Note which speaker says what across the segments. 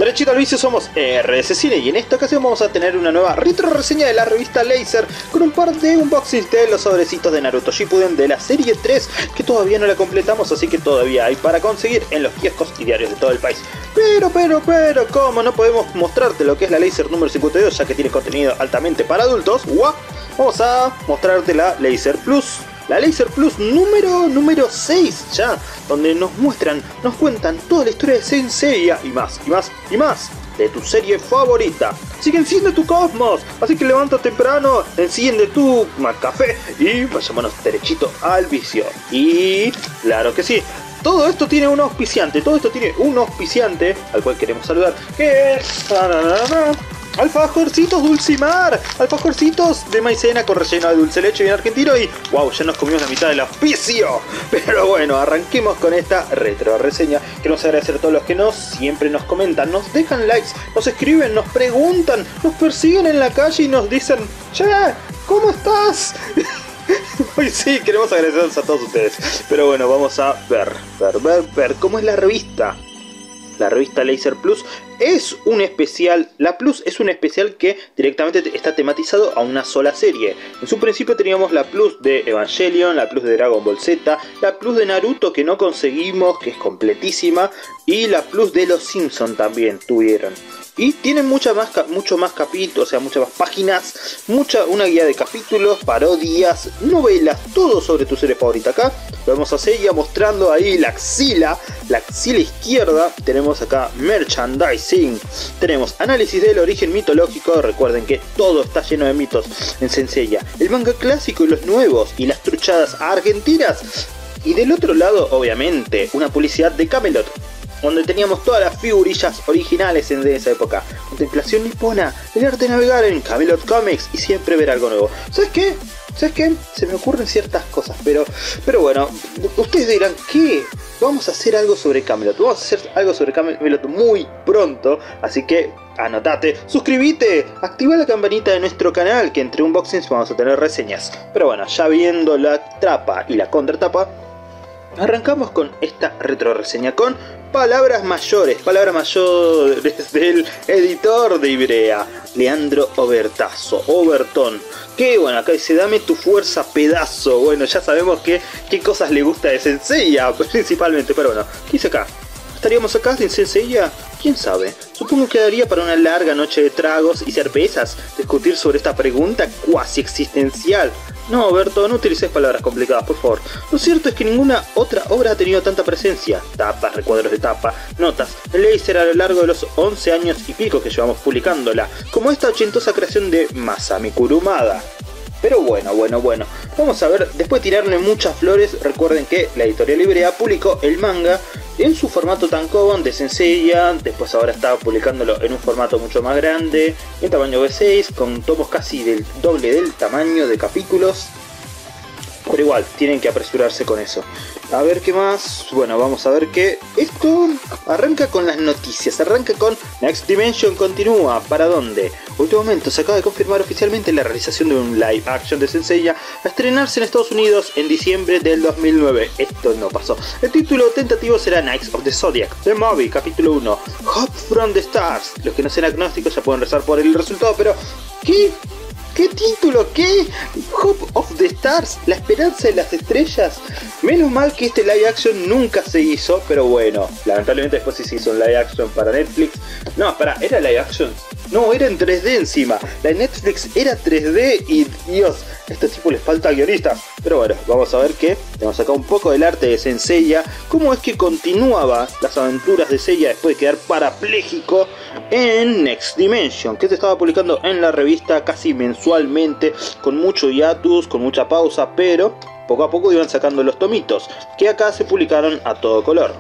Speaker 1: Derechito al vicio, somos RS Cine y en esta ocasión vamos a tener una nueva retro reseña de la revista Laser con un par de unboxings de los sobrecitos de Naruto Shippuden de la serie 3 que todavía no la completamos, así que todavía hay para conseguir en los kioscos y diarios de todo el país. Pero, como no podemos mostrarte lo que es la Laser número 52 ya que tiene contenido altamente para adultos, vamos a mostrarte la Laser Plus. La Laser Plus número 6 ya, donde nos cuentan toda la historia de Saint Seiya y más de tu serie favorita. Así que enciende tu cosmos, así que levanta temprano, enciende tu café y vayámonos derechito al vicio. Y claro que sí, todo esto tiene un auspiciante, al cual queremos saludar, que es Alfajorcitos Dulcimar, alfajorcitos de maicena con relleno de dulce leche bien argentino y wow, ya nos comimos la mitad del auspicio. Pero bueno, arranquemos con esta retro reseña. Queremos agradecer a todos los que siempre nos comentan, nos dejan likes, nos escriben, nos preguntan, nos persiguen en la calle y nos dicen: che, ¿cómo estás? Hoy sí, queremos agradecerles a todos ustedes. Pero bueno, vamos a ver cómo es la revista. La revista Laser Plus es un especial, la Plus es un especial que directamente está tematizado a una sola serie. En su principio teníamos la Plus de Evangelion, la Plus de Dragon Ball Z, la Plus de Naruto que no conseguimos, que es completísima, y la Plus de Los Simpson también tuvieron. Y tienen mucho más capítulos, o sea, muchas más páginas, una guía de capítulos, parodias, novelas, todo sobre tu serie favorita. Acá vemos a Seiya mostrando ahí la axila izquierda. Tenemos acá merchandising, tenemos análisis del origen mitológico. Recuerden que todo está lleno de mitos en Saint Seiya, el manga clásico y los nuevos, y las truchadas argentinas. Y del otro lado, obviamente, una publicidad de Camelot, donde teníamos todas las figurillas originales de esa época. Contemplación nipona, el arte de navegar en Camelot Comics y siempre ver algo nuevo. ¿Sabes qué? Se me ocurren ciertas cosas, pero bueno, ustedes dirán, ¿qué? Vamos a hacer algo sobre Camelot. Vamos a hacer algo sobre Camelot muy pronto, así que anotate, suscríbete, activa la campanita de nuestro canal, que entre unboxings vamos a tener reseñas. Pero bueno, ya viendo la tapa y la contratapa, arrancamos con esta retro reseña con palabras mayores del editor de Ivrea, Leandro Obertón. Que bueno, acá dice: dame tu fuerza, pedazo. Bueno, ya sabemos qué cosas le gusta de Saint Seiya principalmente, pero bueno, ¿qué dice acá? ¿Estaríamos acá sin Saint Seiya? ¿Quién sabe? Supongo que daría para una larga noche de tragos y cervezas discutir sobre esta pregunta cuasi existencial. No, Berto, no utilices palabras complicadas, por favor. Lo cierto es que ninguna otra obra ha tenido tanta presencia. Tapas, recuadros de tapa, notas, Laser a lo largo de los 11 años y pico que llevamos publicándola, como esta ochentosa creación de Masami Kurumada. Pero bueno, vamos a ver, después de tirarle muchas flores, recuerden que la editorial Ivrea publicó el manga en su formato tankobon de Saint Seiya, después ahora está publicándolo en un formato mucho más grande, en tamaño B6, con tomos casi del doble del tamaño de capítulos. Pero igual, tienen que apresurarse con eso. A ver qué más. Bueno, vamos a ver que esto arranca con las noticias. Arranca con Next Dimension continúa. ¿Para dónde? Último momento, se acaba de confirmar oficialmente la realización de un live action de Saint Seiya a estrenarse en Estados Unidos en diciembre del 2009. Esto no pasó. El título tentativo será Knights of the Zodiac, The Movie, capítulo 1, Hope from the Stars. Los que no sean agnósticos ya pueden rezar por el resultado, pero ¿qué? ¿Qué título? ¿Qué? Hope of the Stars, la esperanza de las estrellas. Menos mal que este live action nunca se hizo, pero bueno, lamentablemente después sí se hizo un live action para Netflix. No, ¿era live action? No, era en 3D encima. La de Netflix era 3D y Dios, a estos tipos les falta guionistas. Pero bueno, vamos a ver que tenemos acá un poco del arte de Saint Seiya, cómo es que continuaba las aventuras de Seiya después de quedar parapléjico en Next Dimension, que se estaba publicando en la revista casi mensualmente, con mucho hiatus, con mucha pausa, pero poco a poco iban sacando los tomitos, que acá se publicaron a todo color.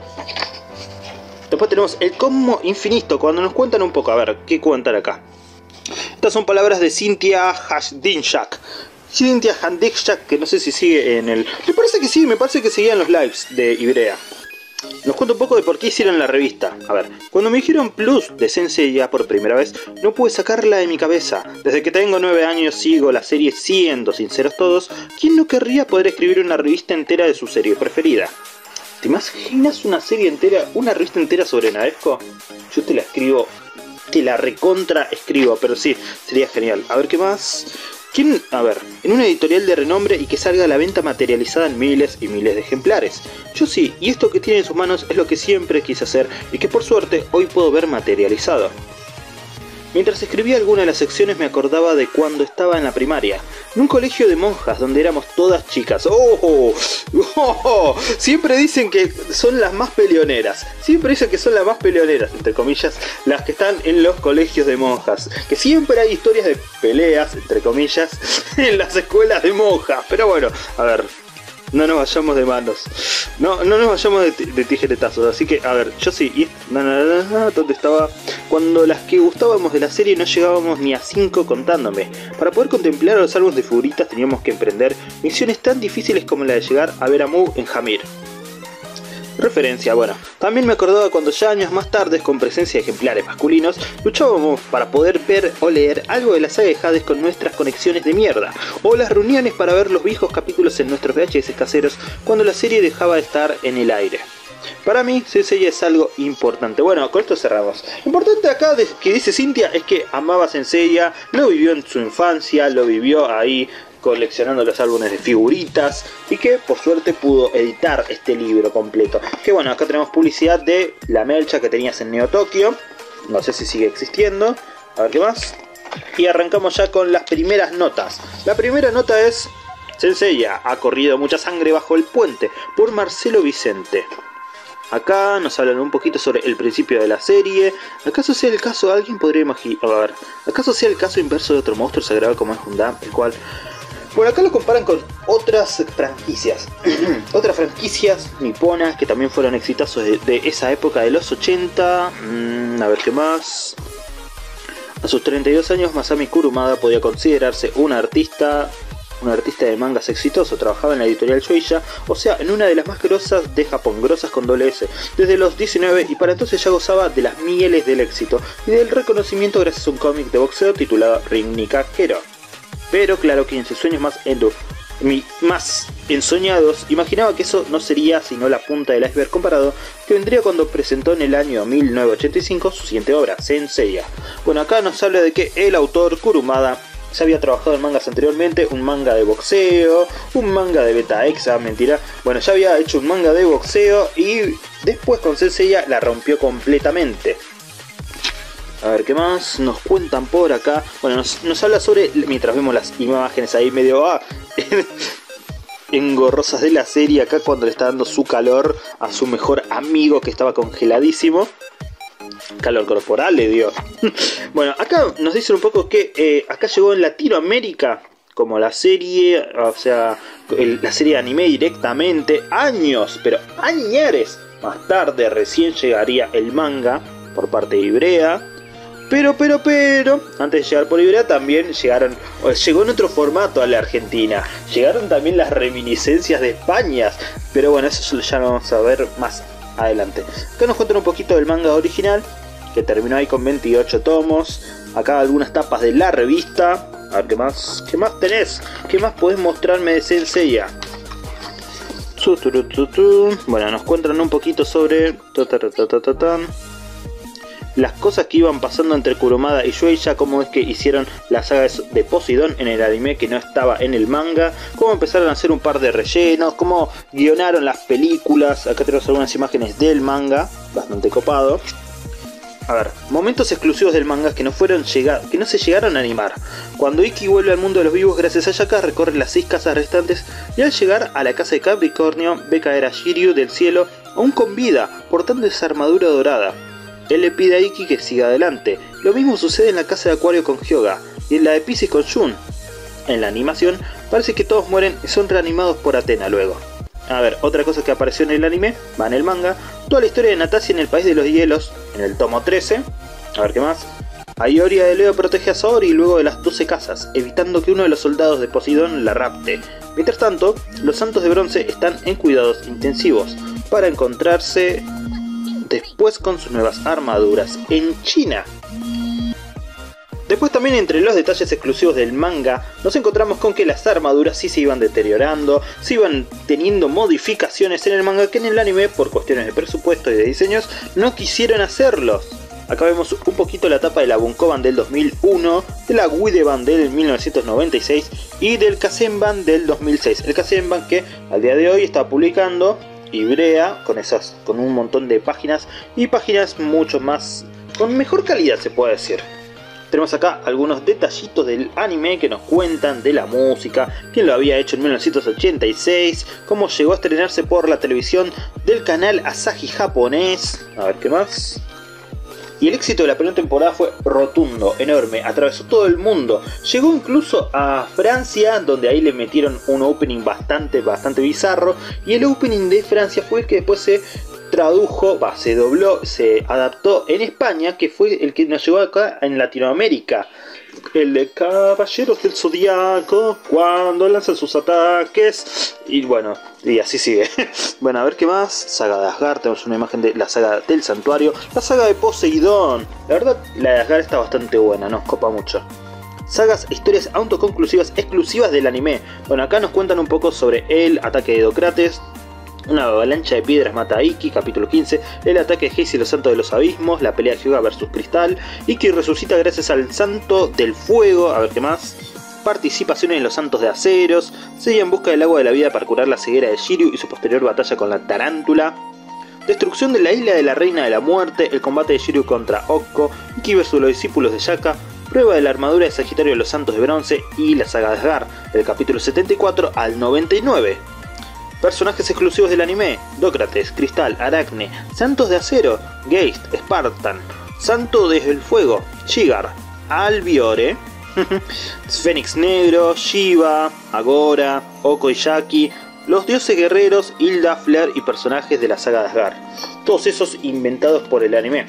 Speaker 1: Después tenemos el Cosmo Infinito, cuando nos cuentan un poco, a ver, ¿qué cuentan acá? Estas son palabras de Cynthia Handikshak. Cynthia Handikshak, que no sé si sigue en el... Me parece que sí, me parece que seguía en los lives de Ivrea. Nos cuenta un poco de por qué hicieron la revista. A ver, cuando me dijeron Plus de Saint Seiya por primera vez, no pude sacarla de mi cabeza. Desde que tengo 9 años sigo la serie, siendo sinceros todos. ¿Quién no querría poder escribir una revista entera de su serie preferida? ¿Te imaginas una serie entera, una revista entera sobre Nadesco? Yo te la escribo, te la recontra escribo, pero sí, sería genial. A ver, ¿qué más? ¿Quién? A ver, en una editorial de renombre y que salga a la venta materializada en miles y miles de ejemplares. Yo sí, y esto que tiene en sus manos es lo que siempre quise hacer y que por suerte hoy puedo ver materializado. Mientras escribía alguna de las secciones me acordaba de cuando estaba en la primaria, en un colegio de monjas donde éramos todas chicas. ¡Oh! ¡Oh! Siempre dicen que son las más peleoneras. Siempre dicen que son las más peleoneras, entre comillas, las que están en los colegios de monjas. Que siempre hay historias de peleas, entre comillas, en las escuelas de monjas. Pero bueno, a ver, no nos vayamos de manos. No nos vayamos de tijeretazos. Así que, a ver, yo sí. ¿Dónde estaba? Cuando las que gustábamos de la serie no llegábamos ni a 5 contándome. Para poder contemplar a los álbumes de figuritas teníamos que emprender misiones tan difíciles como la de llegar a ver a Mu en Hamir. Referencia, bueno, también me acordaba cuando ya años más tarde, con presencia de ejemplares masculinos, luchábamos para poder ver o leer algo de la saga de Hades con nuestras conexiones de mierda, o las reuniones para ver los viejos capítulos en nuestros VHS caseros cuando la serie dejaba de estar en el aire. Para mí, Saint Seiya es algo importante. Bueno, con esto cerramos. Importante acá que dice Cintia es que amaba a Saint Seiya, lo vivió en su infancia, lo vivió ahí coleccionando los álbumes de figuritas y que por suerte pudo editar este libro completo. Que bueno, acá tenemos publicidad de la melcha que tenías en Neo Tokio, no sé si sigue existiendo. A ver qué más. Y arrancamos ya con las primeras notas. La primera nota es: Saint Seiya ha corrido mucha sangre bajo el puente, por Marcelo Vicente. Acá nos hablan un poquito sobre el principio de la serie. ¿Acaso sea el caso? Alguien podría imaginar. A ver, ¿acaso sea el caso inverso de otro monstruo sagrado como es Gundam? El cual. Bueno, acá lo comparan con otras franquicias. Otras franquicias niponas que también fueron exitosos de esa época de los 80. A ver qué más. A sus 32 años, Masami Kurumada podía considerarse un artista de mangas exitoso. Trabajaba en la editorial Shueisha, o sea, en una de las más grosas de Japón, grosas con doble S, desde los 19, y para entonces ya gozaba de las mieles del éxito y del reconocimiento gracias a un cómic de boxeo titulado Ring Nika Hero. Pero claro que en sus sueños más ensoñados imaginaba que eso no sería sino la punta del iceberg comparado que vendría cuando presentó en el año 1985 su siguiente obra, Saint Seiya. Bueno, acá nos habla de que el autor Kurumada ya había trabajado en mangas anteriormente, un manga de boxeo, un manga de Beta Exa, mentira. Bueno, ya había hecho un manga de boxeo y después con Saint Seiya la rompió completamente. A ver, ¿qué más nos cuentan por acá? Bueno, nos habla sobre, mientras vemos las imágenes ahí medio engorrosas de la serie, acá cuando le está dando su calor a su mejor amigo que estaba congeladísimo. Calor corporal le dio. Bueno, acá nos dicen un poco que acá llegó en Latinoamérica como la serie, o sea, la serie de anime directamente, años, pero añares más tarde recién llegaría el manga por parte de Ibrea. Pero, antes de llegar por Ibrea también llegó en otro formato a la Argentina. Llegaron también las reminiscencias de España. Pero bueno, eso ya lo vamos a ver más adelante. Acá nos cuentan un poquito del manga original, que terminó ahí con 28 tomos. Acá algunas tapas de la revista. A ver, ¿qué más tenés? ¿Qué más podés mostrarme de Saint Seiya? Bueno, nos cuentan un poquito sobre las cosas que iban pasando entre Kurumada y Shueisha, cómo es que hicieron la saga de Poseidón en el anime que no estaba en el manga, cómo empezaron a hacer un par de rellenos, cómo guionaron las películas. Acá tenemos algunas imágenes del manga, bastante copado. A ver, momentos exclusivos del manga que no se llegaron a animar. Cuando Ikki vuelve al mundo de los vivos gracias a Yaka, recorre las 6 casas restantes y al llegar a la casa de Capricornio ve caer a Shiryu del cielo aún con vida, portando esa armadura dorada. Él le pide a Ikki que siga adelante. Lo mismo sucede en la casa de Acuario con Hyoga y en la de Pisces con Jun. En la animación parece que todos mueren y son reanimados por Athena luego. A ver, otra cosa que apareció en el anime, va en el manga, toda la historia de Natasia en el país de los hielos, en el tomo 13. A ver qué más. Aioria de Leo protege a Saori luego de las 12 casas, evitando que uno de los soldados de Poseidón la rapte. Mientras tanto, los santos de bronce están en cuidados intensivos para encontrarse después con sus nuevas armaduras en China. Después también entre los detalles exclusivos del manga nos encontramos con que las armaduras sí se iban deteriorando, se iban teniendo modificaciones en el manga que en el anime por cuestiones de presupuesto y de diseños no quisieron hacerlos. Acá vemos un poquito la tapa de la Bunkoban del 2001, de la Wideban del 1996 y del Kazenban del 2006. El Kazenban que al día de hoy está publicando Ibrea con un montón de páginas y páginas mucho más con mejor calidad, se puede decir. Tenemos acá algunos detallitos del anime que nos cuentan de la música, quién lo había hecho en 1986, cómo llegó a estrenarse por la televisión del canal Asahi japonés. A ver qué más. Y el éxito de la primera temporada fue rotundo, enorme, atravesó todo el mundo. Llegó incluso a Francia, donde ahí le metieron un opening bastante bizarro. Y el opening de Francia fue el que después se tradujo, se dobló, se adaptó en España, que fue el que nos llegó acá en Latinoamérica. El de Caballeros del Zodiaco, cuando lanzan sus ataques. Y bueno, y así sigue. Bueno, a ver qué más. Saga de Asgard, tenemos una imagen de la saga del santuario. La saga de Poseidón. La verdad, la de Asgard está bastante buena, nos copa mucho. Sagas, historias autoconclusivas exclusivas del anime. Bueno, acá nos cuentan un poco sobre el ataque de Dócrates. Una avalancha de piedras mata a Iki, capítulo 15, el ataque de Heist y los santos de los abismos, la pelea de Hyuga vs Cristal, Iki resucita gracias al santo del fuego, a ver qué más, participación en los santos de aceros, Seiya en busca del agua de la vida para curar la ceguera de Shiryu y su posterior batalla con la tarántula, destrucción de la isla de la reina de la muerte, el combate de Shiryu contra Okko, Iki vs los discípulos de Shaka, prueba de la armadura de Sagitario de los santos de bronce y la saga de Asgard, del capítulo 74 al 99. Personajes exclusivos del anime: Dócrates, Cristal, Aracne, Santos de Acero, Geist, Spartan, Santo del Fuego, Shigar, Albiore, Fénix Negro, Shiva, Agora, Oko y Jaki, los dioses guerreros, Hilda, Flare y personajes de la saga de Asgard. Todos esos inventados por el anime.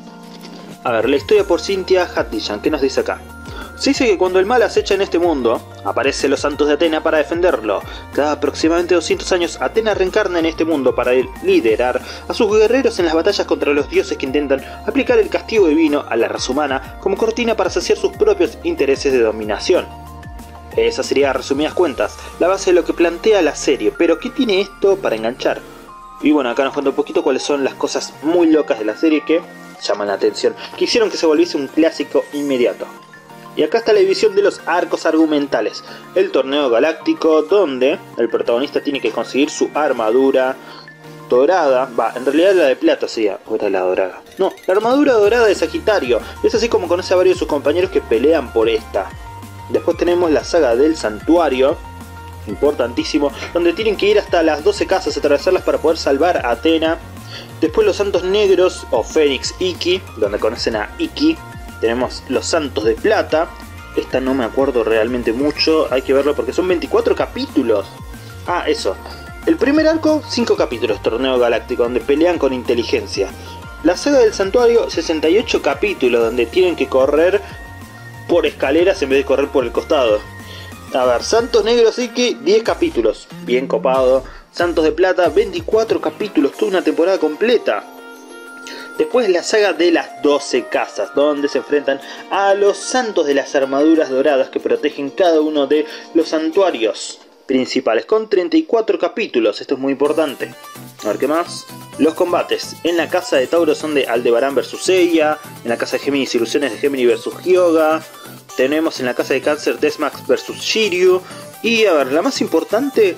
Speaker 1: A ver, la historia por Cynthia Hattijan, ¿qué nos dice acá? Se dice que cuando el mal acecha en este mundo, aparecen los santos de Atena para defenderlo. Cada aproximadamente 200 años, Atena reencarna en este mundo para liderar a sus guerreros en las batallas contra los dioses que intentan aplicar el castigo divino a la raza humana como cortina para saciar sus propios intereses de dominación. Esa sería, a resumidas cuentas, la base de lo que plantea la serie, pero ¿qué tiene esto para enganchar? Y bueno, acá nos cuenta un poquito cuáles son las cosas muy locas de la serie que llaman la atención, que hicieron que se volviese un clásico inmediato. Y acá está la división de los arcos argumentales. El torneo galáctico, donde el protagonista tiene que conseguir su armadura dorada. En realidad la de plata sería, o era la dorada. No, la armadura dorada de Sagitario. Es así como conoce a varios de sus compañeros que pelean por esta. Después tenemos la saga del santuario, importantísimo, donde tienen que ir hasta las 12 casas, atravesarlas para poder salvar a Atena. Después los santos negros, o Fénix Iki, donde conocen a Iki. Tenemos los santos de plata. Esta no me acuerdo realmente mucho, hay que verlo porque son 24 capítulos. Ah, eso. El primer arco, 5 capítulos, torneo galáctico, donde pelean con inteligencia. La saga del santuario, 68 capítulos, donde tienen que correr por escaleras en vez de correr por el costado. A ver, Santos Negros Iki, 10 capítulos, bien copado. Santos de plata, 24 capítulos, toda una temporada completa. Después la saga de las 12 casas, donde se enfrentan a los santos de las armaduras doradas que protegen cada uno de los santuarios principales, con 34 capítulos, esto es muy importante. A ver qué más. Los combates en la casa de Tauro son de Aldebarán vs Seiya, en la casa de Géminis Ilusiones de Géminis vs Hyuga, tenemos en la casa de Cáncer Desmax vs Shiryu, y a ver, la más importante...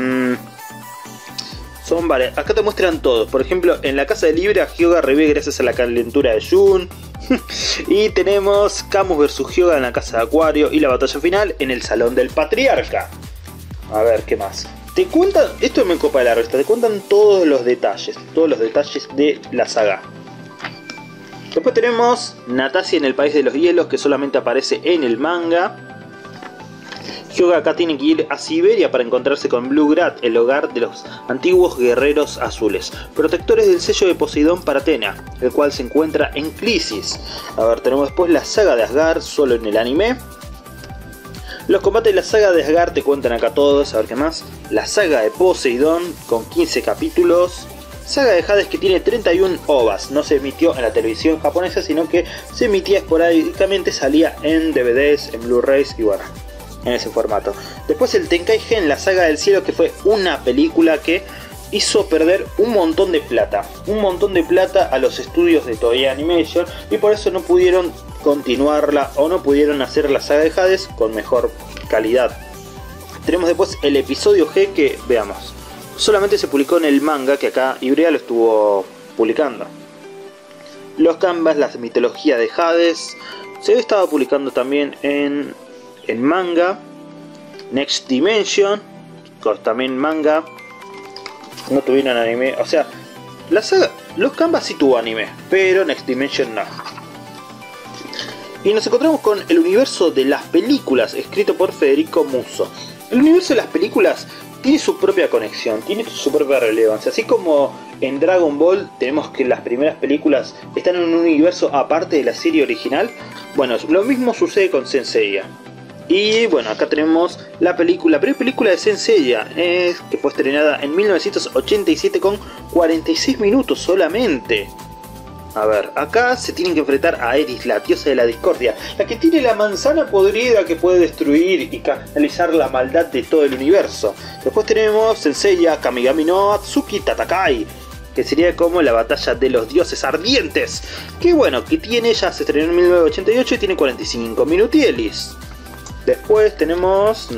Speaker 1: son varias. Acá te muestran todos. Por ejemplo, en la casa de Libra, Hyuga revive gracias a la calentura de Jun. Y tenemos Camus vs Hyuga en la casa de Acuario. Y la batalla final en el salón del patriarca. A ver, ¿qué más? Te cuentan, esto me copa de la revista, te cuentan todos los detalles de la saga. Después tenemos Natasia en el país de los hielos, que solamente aparece en el manga. Hyuga acá tiene que ir a Siberia para encontrarse con Bluegrad, el hogar de los antiguos guerreros azules, protectores del sello de Poseidón para Atena, el cual se encuentra en crisis. A ver, tenemos después la saga de Asgard, solo en el anime. Los combates de la saga de Asgard te cuentan acá todos, a ver qué más. La saga de Poseidón, con 15 capítulos. Saga de Hades que tiene 31 OVAs. No se emitió en la televisión japonesa, sino que se emitía esporádicamente, salía en DVDs, en Blu-rays y bueno, en ese formato. Después el Tenkaigen, la Saga del Cielo, que fue una película que hizo perder un montón de plata a los estudios de Toei Animation, y por eso no pudieron continuarla o no pudieron hacer la Saga de Hades con mejor calidad. Tenemos después el episodio G, que veamos, solamente se publicó en el manga, que acá Ibrea lo estuvo publicando. Los canvas, la mitología de Hades, se estaba publicando también en manga. Next Dimension, también manga. No tuvieron anime, o sea, la saga, los canvas sí tuvo anime, pero Next Dimension no. Y nos encontramos con el universo de las películas, escrito por Federico Musso. El universo de las películas tiene su propia conexión, tiene su propia relevancia. Así como en Dragon Ball tenemos que las primeras películas están en un universo aparte de la serie original, bueno, lo mismo sucede con Saint Seiya. Y bueno, acá tenemos la primera película de Saint Seiya, que fue estrenada en 1987 con 46 minutos solamente. A ver, acá se tienen que enfrentar a Eris, la diosa de la discordia, la que tiene la manzana podrida que puede destruir y canalizar la maldad de todo el universo. Después tenemos Saint Seiya Kamigami no Atsuki Tatakai, que sería como la batalla de los dioses ardientes, que bueno, que tiene, ya se estrenó en 1988 y tiene 45 minutielis. Después tenemos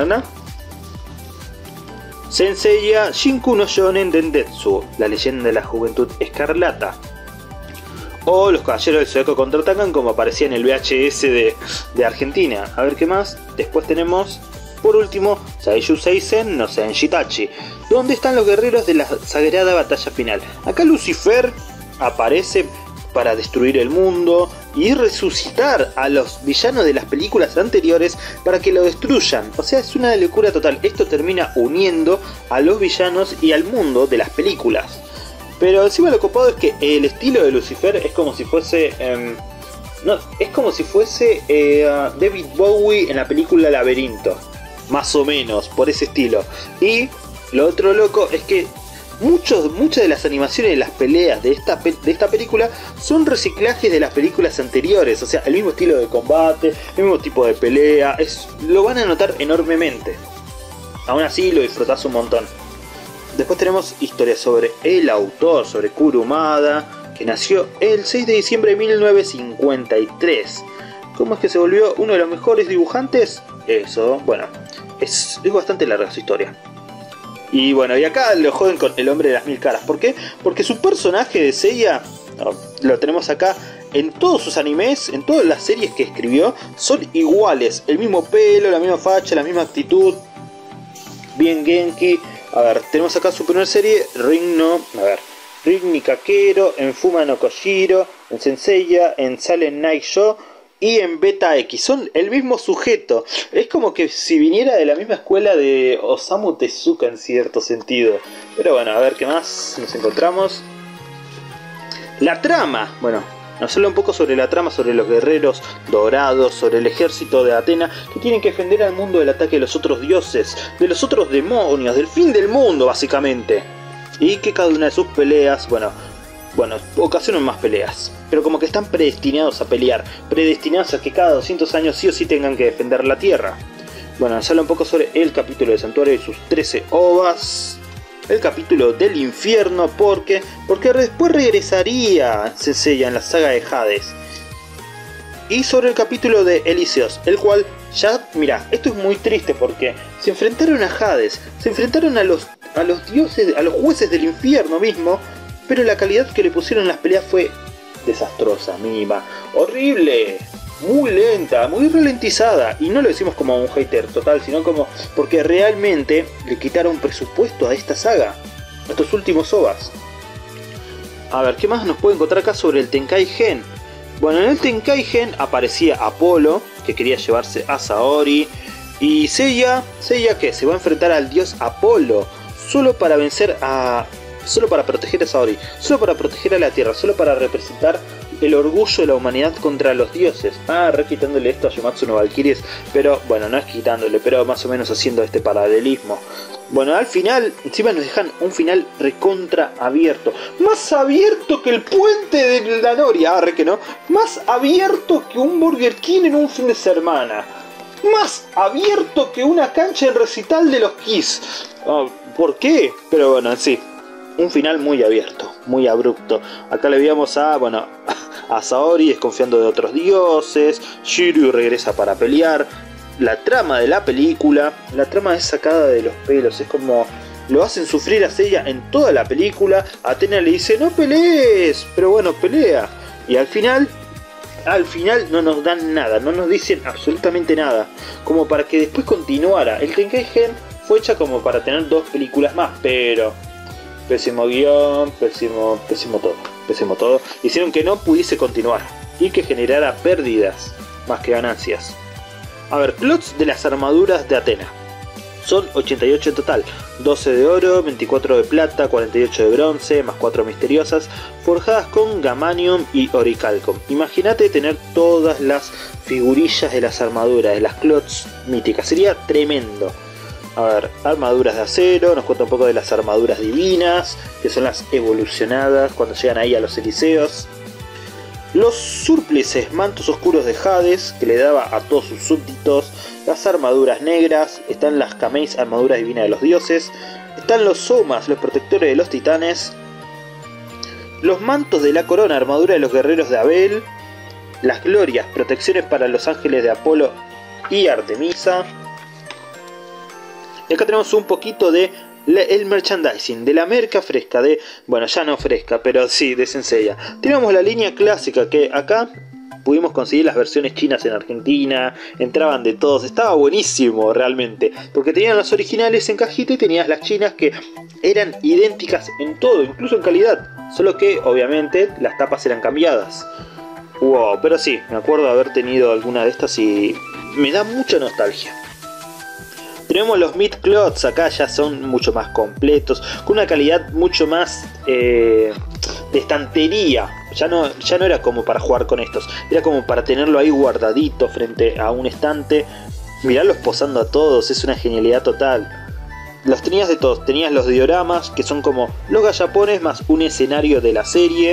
Speaker 1: Saint Seiya Shinku no Shonen Dendetsu, la leyenda de la juventud escarlata. O los caballeros del Zodiaco contraatacan, como aparecía en el VHS de Argentina. A ver qué más. Después tenemos, por último, Saishu Seisen no Senshitachi, donde están los guerreros de la sagrada batalla final. Acá Lucifer aparece para destruir el mundo y resucitar a los villanos de las películas anteriores para que lo destruyan. O sea, es una locura total. Esto termina uniendo a los villanos y al mundo de las películas. Pero encima lo copado es que el estilo de Lucifer es como si fuese David Bowie en la película Laberinto, más o menos por ese estilo. Y lo otro loco es que muchas de las animaciones de las peleas de esta película son reciclajes de las películas anteriores. O sea, el mismo estilo de combate, el mismo tipo de pelea, lo van a notar enormemente. Aún así lo disfrutás un montón. Después tenemos historias sobre el autor, sobre Kurumada, que nació el 6 de diciembre de 1953. ¿Cómo es que se volvió uno de los mejores dibujantes? Eso, bueno, es bastante larga su historia. Y bueno, y acá lo joden con el hombre de las 1000 caras. ¿Por qué? Porque su personaje de Seiya, lo tenemos acá en todos sus animes, en todas las series que escribió, son iguales. El mismo pelo, la misma facha, la misma actitud. Bien Genki. A ver, tenemos acá su primera serie, Ring Nikakero, en Fuma no Kojiro, en Senseiya, en Silent Night Show y en Beta X. Son el mismo sujeto. Es como que si viniera de la misma escuela de Osamu Tezuka en cierto sentido. Pero bueno, a ver qué más nos encontramos. La trama, bueno, nos habla un poco sobre la trama, sobre los guerreros dorados, sobre el ejército de Atena que tienen que defender al mundo del ataque de los otros dioses, de los otros demonios, del fin del mundo básicamente. Y que cada una de sus peleas, bueno, ocasionan más peleas, pero como que están predestinados a pelear, predestinados a que cada 200 años sí o sí tengan que defender la tierra. Bueno, nos habla un poco sobre el capítulo de Santuario y sus 13 ovas. El capítulo del infierno, porque después regresaría Senseiya en la saga de Hades. Y sobre el capítulo de Elíseos, el cual ya, mira, esto es muy triste porque se enfrentaron a Hades, se enfrentaron a los dioses, a los jueces del infierno mismo, pero la calidad que le pusieron en las peleas fue desastrosa, mínima, horrible, muy lenta, muy ralentizada. Y no lo decimos como un hater total, sino como porque realmente le quitaron presupuesto a esta saga, a estos últimos OVAs. A ver, ¿qué más nos puede encontrar acá sobre el Tenkaigen? Bueno, en el Tenkaigen aparecía Apolo, que quería llevarse a Saori. Y Seiya que se va a enfrentar al dios Apolo, solo para proteger a Saori, solo para proteger a la tierra, solo para representar el orgullo de la humanidad contra los dioses. Re quitándole esto a Shumatsu no Valkyries, pero bueno, no es quitándole, pero más o menos haciendo este paralelismo. Bueno, al final, encima nos dejan un final recontra abierto. Más abierto que el puente de la Noria, que no. Más abierto que un Burger King en un fin de semana. Más abierto que una cancha en recital de los Kiss. ¿Por qué? Pero bueno, sí. Un final muy abierto, muy abrupto. Acá le veíamos a Saori desconfiando de otros dioses. Shiryu regresa para pelear. La trama de la película, la trama es sacada de los pelos, es como lo hacen sufrir a Seiya en toda la película. Athena le dice no pelees, pero bueno, pelea. Y al final no nos dan nada, no nos dicen absolutamente nada, como para que después continuara. El Tenkaigen fue hecha como para tener 2 películas más, pero pésimo guión, pésimo todo. Hicieron que no pudiese continuar y que generara pérdidas más que ganancias. A ver, plots de las armaduras de Athena. Son 88 en total, 12 de oro, 24 de plata, 48 de bronce, más 4 misteriosas, forjadas con gamanium y orichalcum. Imagínate tener todas las figurillas de las armaduras, de las clots míticas, sería tremendo. A ver, armaduras de acero, nos cuenta un poco de las armaduras divinas, que son las evolucionadas cuando llegan ahí a los Eliseos. Los súplices, mantos oscuros de Hades, que le daba a todos sus súbditos. Las armaduras negras, están las kameis, armaduras divinas de los dioses. Están los somas, los protectores de los titanes. Los mantos de la corona, armadura de los guerreros de Abel. Las glorias, protecciones para los ángeles de Apolo y Artemisa. Y acá tenemos un poquito de el merchandising, de la merca fresca, bueno, ya no fresca, pero sí, de Senseiya. Tenemos la línea clásica, que acá pudimos conseguir las versiones chinas en Argentina, entraban de todos, estaba buenísimo realmente, porque tenían las originales en cajita y tenías las chinas que eran idénticas en todo, incluso en calidad, solo que obviamente las tapas eran cambiadas. Wow, pero sí, me acuerdo de haber tenido alguna de estas y me da mucha nostalgia. Tenemos los mid clots, acá ya son mucho más completos, con una calidad mucho más de estantería. Ya no era como para jugar con estos, era como para tenerlo ahí guardadito frente a un estante. Mirarlos posando a todos, es una genialidad total. Los tenías de todos, tenías los dioramas, que son como los gallapones más un escenario de la serie.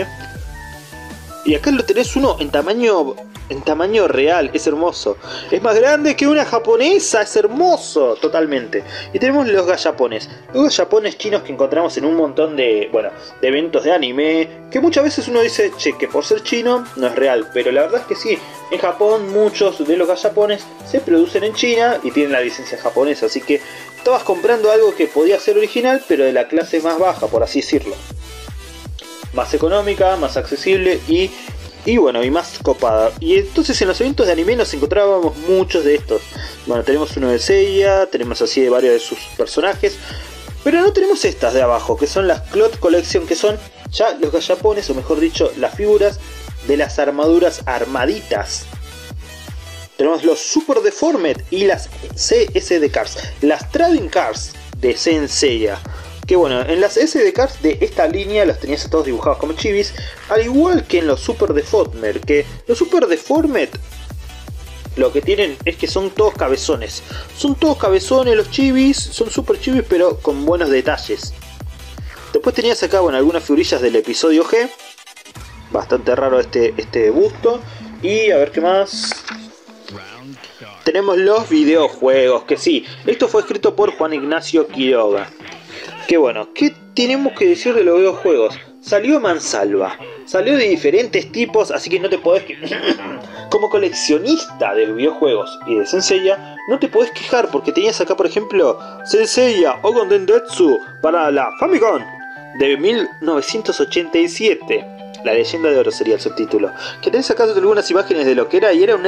Speaker 1: Y acá lo tenés uno en tamaño real, es hermoso. Es más grande que una japonesa, es hermoso, totalmente. Y tenemos los gallapones. Los gallapones chinos que encontramos en un montón de eventos de anime. Que muchas veces uno dice, che, que por ser chino no es real. Pero la verdad es que sí, en Japón muchos de los gallapones se producen en China y tienen la licencia japonesa. Así que estabas comprando algo que podía ser original, pero de la clase más baja, por así decirlo. Más económica, más accesible y bueno, y más copada. Y entonces en los eventos de anime nos encontrábamos muchos de estos. Bueno, tenemos uno de Seiya, tenemos así de varios de sus personajes, pero no tenemos estas de abajo, que son las Clot Collection, que son ya los gallapones, o mejor dicho, las figuras de las armaduras armaditas. Tenemos los Super Deformed y las CSD Cars, las Trading Cars de Senseiya. Que bueno, en las SD Cars de esta línea los tenías a todos dibujados como chivis, al igual que en los Super Deformed, que los Super Deformed lo que tienen es que son todos cabezones. Son todos cabezones los chivis, son super chivis pero con buenos detalles. Después tenías acá, bueno, algunas figurillas del episodio G. Bastante raro este busto. Y a ver qué más. Tenemos los videojuegos, que sí, esto fue escrito por Juan Ignacio Quiroga. Que bueno, ¿qué tenemos que decir de los videojuegos? Salió mansalva, salió de diferentes tipos, así que no te podés como coleccionista de videojuegos y de Senseiya, no te podés quejar porque tenías acá por ejemplo Senseiya Ogon Densetsu para la Famicom de 1987. La leyenda de oro sería el subtítulo. Que tenés acá algunas imágenes de lo que era, y era un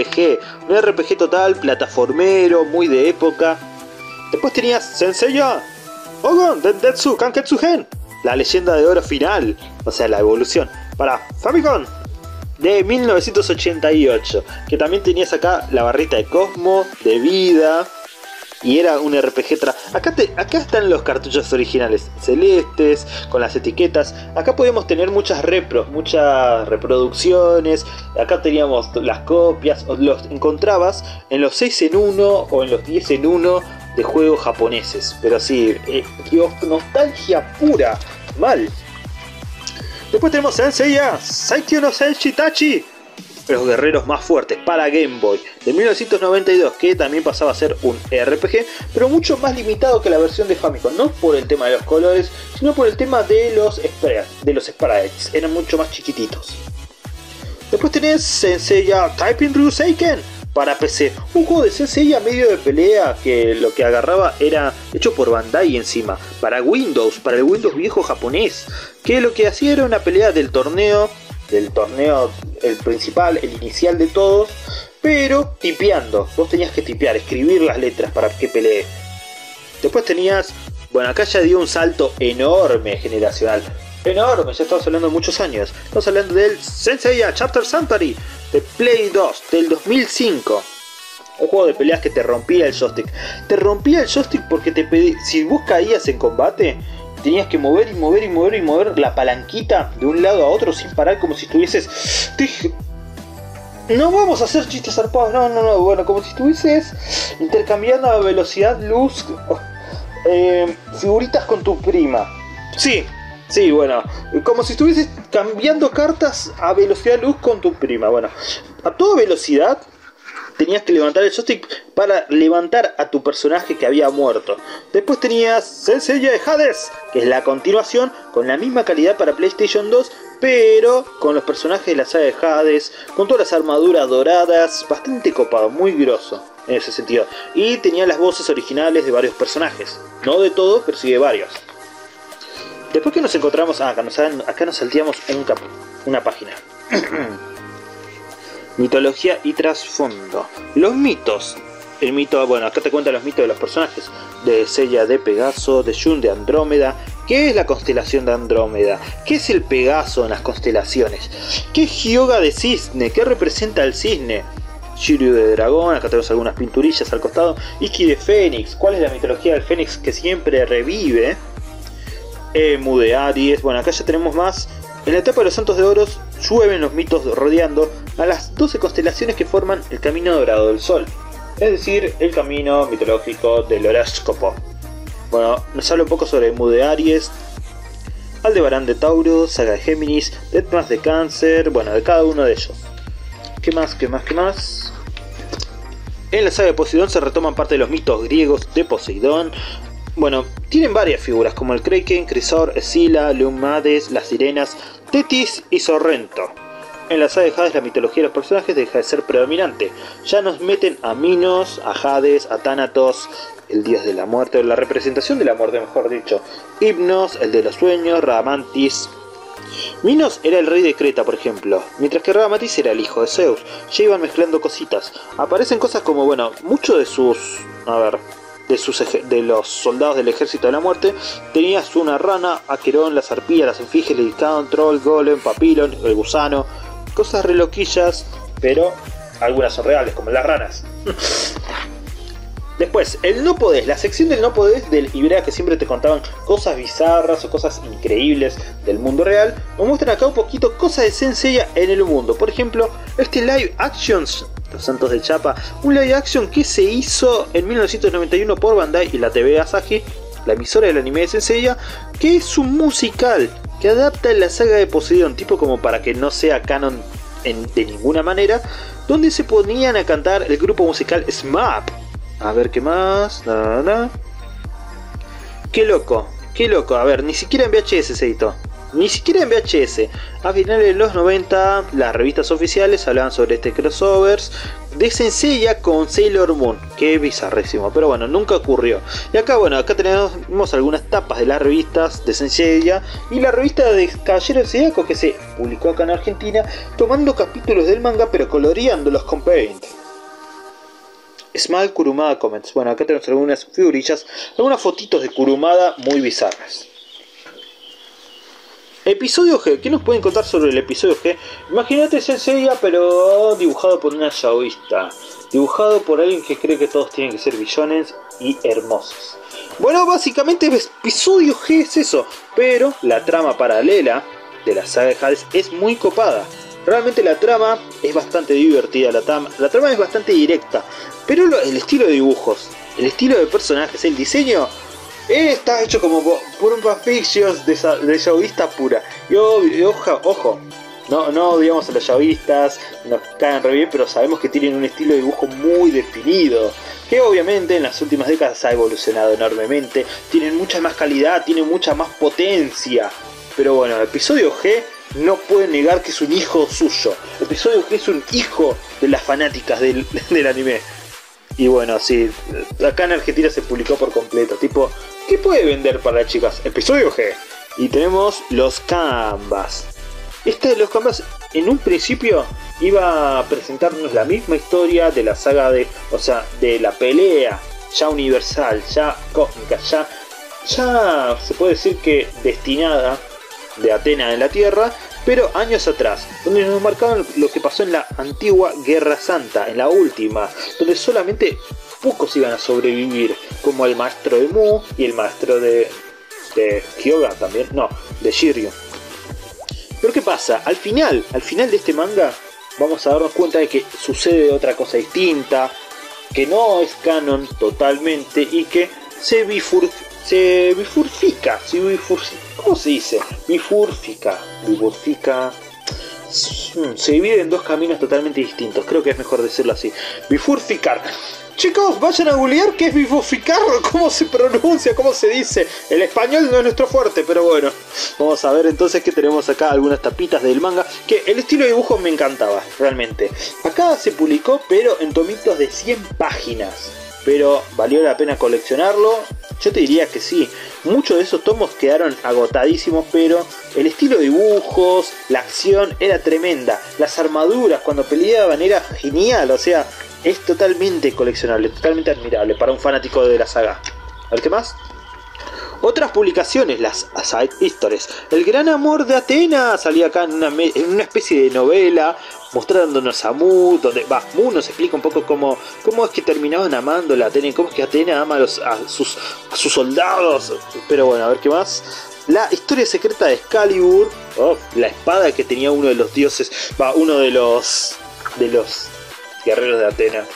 Speaker 1: RPG total, plataformero, muy de época. Después tenías Senseiya Ogon Densetsu Kanketsu Gen, la leyenda de oro final, o sea, la evolución, para Famicom de 1988. Que también tenías acá la barrita de Cosmo, de vida. y era un RPG. Acá están los cartuchos originales celestes con las etiquetas. Acá podemos tener muchas reproducciones. Acá teníamos las copias, los encontrabas en los 6 en 1 o en los 10 en 1 de juegos japoneses. Pero sí, nostalgia pura, mal. Después tenemos Senseiya Saikyo no Senshi Tachi, los guerreros más fuertes, para Game Boy, de 1992, que también pasaba a ser un RPG, pero mucho más limitado que la versión de Famicom, no por el tema de los colores, sino por el tema de los sprites, eran mucho más chiquititos. Después tenés Senseiya Typing Ryu Seiken para PC, un juego de Senseiya medio de pelea que lo que agarraba era hecho por Bandai encima, para Windows, para el Windows viejo japonés, que lo que hacía era una pelea del torneo, el principal, el inicial de todos, pero tipeando. Vos tenías que tipear, escribir las letras para que pelee. Después tenías, bueno, acá ya dio un salto enorme generacional. Enorme, ya estamos hablando de muchos años. Estamos hablando del Senseiya Chapter Santari de Play 2 del 2005. Un juego de peleas que te rompía el joystick. Te rompía el joystick porque te pedí, si vos caías en combate, tenías que mover y mover y mover y mover la palanquita de un lado a otro sin parar, como si estuvieses... No vamos a hacer chistes zarpados, no, bueno, como si estuvieses intercambiando a velocidad luz figuritas con tu prima. Sí, bueno, como si estuvieses cambiando cartas a velocidad luz con tu prima. Bueno, a toda velocidad tenías que levantar el joystick para levantar a tu personaje que había muerto. Después tenías Senseiya de Hades, que es la continuación, con la misma calidad para PlayStation 2, pero con los personajes de la saga de Hades, con todas las armaduras doradas, bastante copado, muy grosso en ese sentido. Y tenía las voces originales de varios personajes, no de todos, pero sí de varios. Después que nos encontramos, acá nos salteamos una página. Mitología y trasfondo. Los mitos. El mito, bueno, acá te cuenta los mitos de los personajes. De Seiya de Pegaso, de Jun de Andrómeda. ¿Qué es la constelación de Andrómeda? ¿Qué es el Pegaso en las constelaciones? ¿Qué es Hyoga de Cisne? ¿Qué representa el cisne? Shiryu de Dragón, acá tenemos algunas pinturillas al costado. Iki de Fénix. ¿Cuál es la mitología del Fénix que siempre revive? Mu de Aries. Bueno, acá ya tenemos más. En la etapa de los Santos de Oros llueven los mitos rodeando a las 12 constelaciones que forman el camino dorado del Sol, es decir, el camino mitológico del horóscopo. Bueno, nos habla un poco sobre Mu de Aries, Aldebarán de Tauro, Saga de Géminis, Deathmatch de Cáncer, bueno, de cada uno de ellos. ¿Qué más? En la saga de Poseidón se retoman parte de los mitos griegos de Poseidón. Bueno, tienen varias figuras como el Kraken, Crisor, Escila, Leumades, las sirenas, Tetis y Sorrento. En la saga de Hades la mitología de los personajes deja de ser predominante. Ya nos meten a Minos, a Hades, a Thanatos, el dios de la muerte, o la representación de la muerte mejor dicho, Hypnos, el de los sueños, Radamantis. Minos era el rey de Creta, por ejemplo, mientras que Radamantis era el hijo de Zeus. Ya iban mezclando cositas. Aparecen cosas como, bueno, mucho de sus... de los soldados del ejército de la muerte, tenías una rana, Aquerón, las arpías, las esfinges, el Licán, Troll, Golem, Papilón, el gusano, cosas re loquillas, pero algunas son reales, como las ranas. Después, el no podés, la sección del no podés del Ibrea, que siempre te contaban cosas bizarras o cosas increíbles del mundo real, nos muestran acá un poquito cosas de Senseiya en el mundo. Por ejemplo, este live actions, Los Santos de Chapa, un live action que se hizo en 1991 por Bandai y la TV Asahi, la emisora del anime de Senseiya, que es un musical que adapta la saga de Poseidón, tipo como para que no sea canon de ninguna manera, donde se ponían a cantar el grupo musical SMAP. A ver qué más. Qué loco. A ver, ni siquiera en VHS se editó. Ni siquiera en VHS. A finales de los 90, las revistas oficiales hablaban sobre este crossovers de Senseiya con Sailor Moon. Qué bizarrísimo, pero bueno, nunca ocurrió. Y acá, bueno, acá tenemos algunas tapas de las revistas de Senseiya y la revista de Caballero del Zodiaco que se publicó acá en Argentina, tomando capítulos del manga pero coloreándolos con paint. Small Kurumada Comments. Bueno, acá tenemos algunas figurillas, algunas fotitos de Kurumada muy bizarras. Episodio G. ¿Qué nos pueden contar sobre el episodio G? Imagínate Senseiya, pero dibujado por una yaoísta. Dibujado por alguien que cree que todos tienen que ser billones y hermosos. Bueno, básicamente episodio G es eso, pero la trama paralela de la saga de Hades es muy copada. Realmente la trama es bastante divertida, la trama es bastante directa, pero el estilo de dibujos, el estilo de personajes, el diseño está hecho como por un fanfiction de yaoísta pura. Y ojo, no odiamos a los yaoístas, nos caen re bien, pero sabemos que tienen un estilo de dibujo muy definido, que obviamente en las últimas décadas ha evolucionado enormemente, tienen mucha más calidad, tienen mucha más potencia. Pero bueno, episodio G no puede negar que es un hijo suyo. Episodio G es un hijo de las fanáticas del anime. Y bueno, sí, acá en Argentina se publicó por completo. Tipo, ¿qué puede vender para las chicas? Episodio G. Y tenemos los Canvas. Este de los Canvas en un principio iba a presentarnos la misma historia de la saga de la pelea ya universal, ya cósmica, ya se puede decir que destinada de Atena en la Tierra, pero años atrás, donde nos marcaban lo que pasó en la antigua Guerra Santa, en la última, donde solamente pocos iban a sobrevivir, como el maestro de Mu y el maestro de Hyoga también, no, de Shiryu. Pero ¿qué pasa? Al final de este manga vamos a darnos cuenta de que sucede otra cosa distinta, que no es canon totalmente y que se bifurfica. ¿Cómo se dice? Bifurfica. Se divide en dos caminos totalmente distintos. Creo que es mejor decirlo así. Bifurficar. Chicos, vayan a googlear qué es bifurficar, cómo se pronuncia, cómo se dice. El español no es nuestro fuerte, pero bueno. Vamos a ver entonces que tenemos acá algunas tapitas del manga. Que el estilo de dibujo me encantaba, realmente. Acá se publicó, pero en tomitos de 100 páginas. Pero ¿valió la pena coleccionarlo? Yo te diría que sí. Muchos de esos tomos quedaron agotadísimos, pero el estilo de dibujos, la acción era tremenda. Las armaduras cuando peleaban era genial, o sea, es totalmente coleccionable, totalmente admirable para un fanático de la saga. A ver qué más. Otras publicaciones, las Side Histories. El gran amor de Atena salía acá en una especie de novela, mostrándonos a Mu, donde Mu nos explica un poco cómo es que terminaban amando a Atena y cómo es que Atena ama a sus soldados. Pero bueno, a ver qué más. La historia secreta de Excalibur, la espada que tenía uno de los dioses, uno de los guerreros de Atena.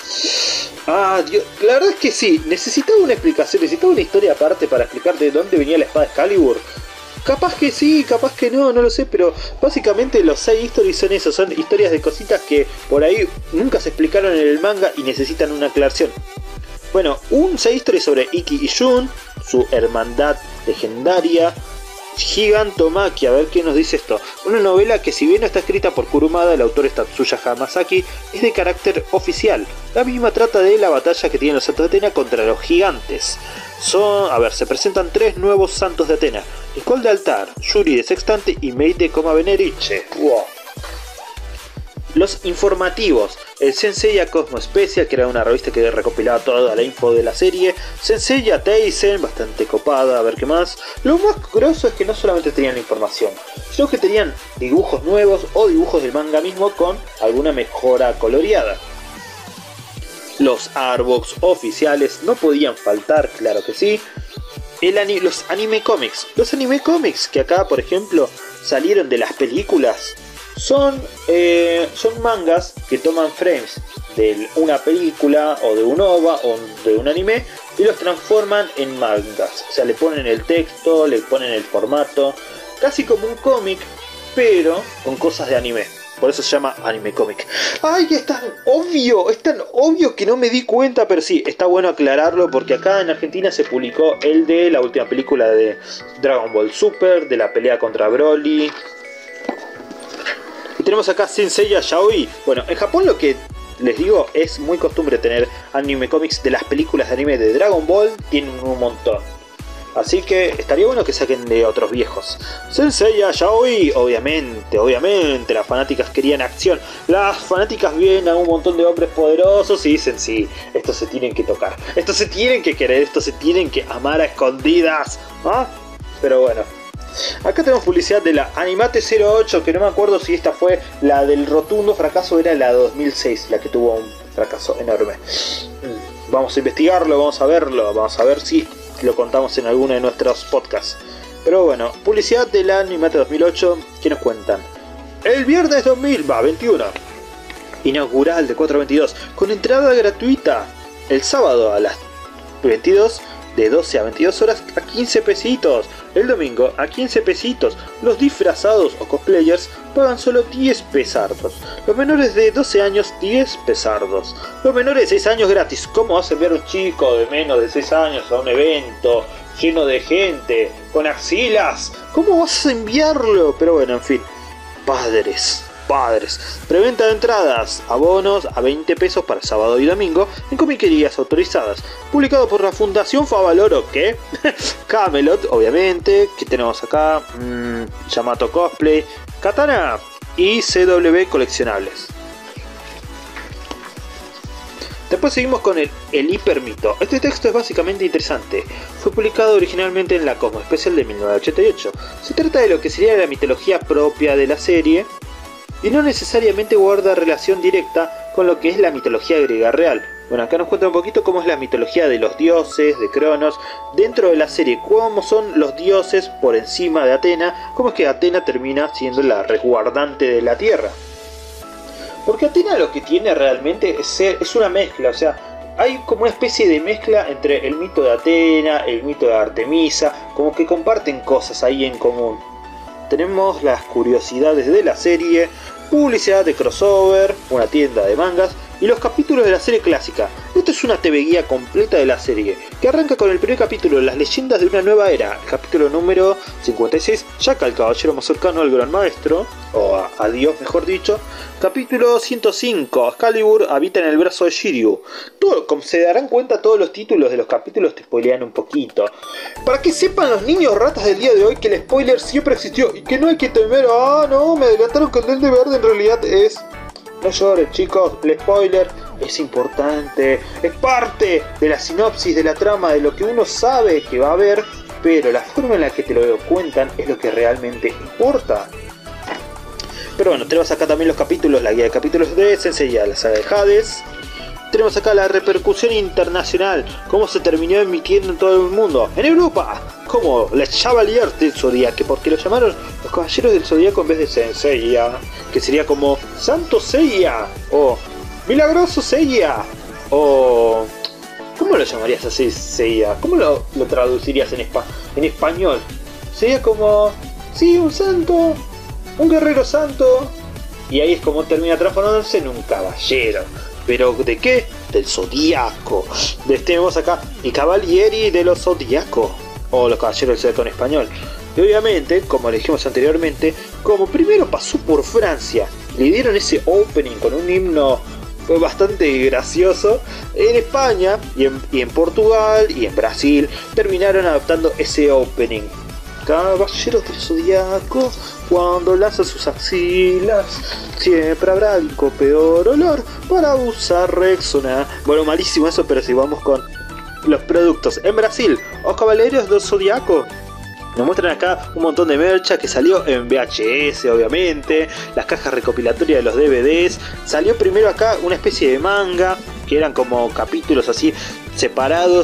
Speaker 1: Dios, la verdad es que sí, necesitaba una explicación, necesitaba una historia aparte para explicar de dónde venía la espada de Excalibur. Capaz que sí, capaz que no lo sé, pero básicamente los 6 historias son eso, son historias de cositas que por ahí nunca se explicaron en el manga y necesitan una aclaración. Bueno, un 6 historias sobre Ikki y Jun, su hermandad legendaria. Gigantomachia, a ver qué nos dice esto. Una novela que, si bien no está escrita por Kurumada, el autor es Tatsuya Hamasaki, es de carácter oficial. La misma trata de la batalla que tienen los santos de Atena contra los gigantes. Se presentan 3 nuevos santos de Atena: Nicol de Altar, Yuri de Sextante y Mei de Coma Beneriche. Wow. Los informativos. El Senseiya Cosmo Special, que era una revista que recopilaba toda la info de la serie. Senseiya Teisen, bastante copada, a ver qué más. Lo más grosso es que no solamente tenían la información, sino que tenían dibujos nuevos o dibujos del manga mismo con alguna mejora coloreada. Los artbooks oficiales no podían faltar, claro que sí. Los anime comics. Los anime comics que acá, por ejemplo, salieron de las películas. Son mangas que toman frames de una película o de un OVA o de un anime y los transforman en mangas. O sea, le ponen el texto, le ponen el formato, casi como un cómic, pero con cosas de anime. Por eso se llama anime cómic. ¡Ay, es tan obvio que no me di cuenta! Pero sí, está bueno aclararlo porque acá en Argentina se publicó el de la última película de Dragon Ball Super, de la pelea contra Broly. Y tenemos acá Senseiya Yaoi. Bueno, en Japón lo que les digo es muy costumbre tener anime cómics de las películas de anime de Dragon Ball. Tienen un montón. Así que estaría bueno que saquen de otros viejos. Senseiya Yaoi, obviamente, las fanáticas querían acción. Las fanáticas ven a un montón de hombres poderosos y dicen: sí, estos se tienen que tocar, estos se tienen que querer, estos se tienen que amar a escondidas. Pero bueno. Acá tenemos publicidad de la Animate 08, que no me acuerdo si esta fue la del rotundo fracaso o era la 2006, la que tuvo un fracaso enorme. Vamos a investigarlo, vamos a verlo, vamos a ver si lo contamos en alguno de nuestros podcasts. Pero bueno, publicidad del Animate 2008, ¿qué nos cuentan? El viernes 21, inaugural de 4:22, con entrada gratuita. El sábado a las 22, de 12 a 22 horas a 15 pesitos. El domingo a 15 pesitos. Los disfrazados o cosplayers pagan solo 10 pesardos. Los menores de 12 años 10 pesardos. Los menores de 6 años gratis. ¿Cómo vas a enviar a un chico de menos de 6 años a un evento lleno de gente, con axilas? ¿Cómo vas a enviarlo? Pero bueno, en fin. Padres. Preventa de entradas, abonos a 20 pesos para sábado y domingo en comiquerías autorizadas. Publicado por la Fundación Favaloro, ¿qué? Camelot, obviamente. ¿Qué tenemos acá? Yamato Cosplay, Katana y CW Coleccionables. Después seguimos con el hipermito. Este texto es básicamente interesante. Fue publicado originalmente en la Cosmo Special de 1988. Se trata de lo que sería la mitología propia de la serie y no necesariamente guarda relación directa con lo que es la mitología griega real. Bueno, acá nos cuenta un poquito cómo es la mitología de los dioses, de Cronos, dentro de la serie, cómo son los dioses por encima de Atena, cómo es que Atena termina siendo la resguardante de la tierra. Porque Atena lo que tiene realmente es una mezcla, o sea, hay como una especie de mezcla entre el mito de Atena, el mito de Artemisa, como que comparten cosas ahí en común. Tenemos las curiosidades de la serie, publicidad de crossover, una tienda de mangas y los capítulos de la serie clásica. Esto es una TV guía completa de la serie, que arranca con el primer capítulo, Las leyendas de una nueva era, el capítulo número 56, Jack el caballero más cercano al gran maestro, o a Dios mejor dicho. Capítulo 105, Excalibur habita en el brazo de Shiryu. Todo, como se darán cuenta, todos los títulos de los capítulos te spoilean un poquito. Para que sepan los niños ratas del día de hoy que el spoiler siempre existió y que no hay que temer. Ah, no, me adelantaron que el Duende Verde en realidad es... No lloren, chicos, el spoiler es importante, es parte de la sinopsis, de la trama, de lo que uno sabe que va a haber, pero la forma en la que te lo cuentan es lo que realmente importa. Pero bueno, tenemos acá también los capítulos, la guía de capítulos de Senseiya, la saga de Hades. Tenemos acá la repercusión internacional, cómo se terminó emitiendo en todo el mundo. En Europa, como Les Chevaliers del Zodiaco, porque lo llamaron los Caballeros del Zodiaco en vez de Senseiya, que sería como Santo Seiya, o Milagroso Seiya, o... ¿Cómo lo llamarías así, Seiya? ¿Cómo lo traducirías en español? Sería como... Sí, un santo, un guerrero santo, y ahí es como termina transformándose en un caballero. ¿Pero de qué? Del Zodíaco. Tenemos acá el Cavalieri de los Zodíaco, o los Caballeros del Zodíaco en español. Y obviamente, como le dijimos anteriormente, como primero pasó por Francia, le dieron ese opening con un himno bastante gracioso. En España y en Portugal y en Brasil terminaron adaptando ese opening. Caballeros del Zodíaco, cuando lanza sus axilas, siempre habrá el peor olor para usar Rexona. Bueno, malísimo eso, pero si vamos con los productos. En Brasil, Os Cavaleiros del Zodíaco. Nos muestran acá un montón de mercha que salió en VHS, obviamente, las cajas recopilatorias de los DVDs. Salió primero acá una especie de manga, que eran como capítulos así separados.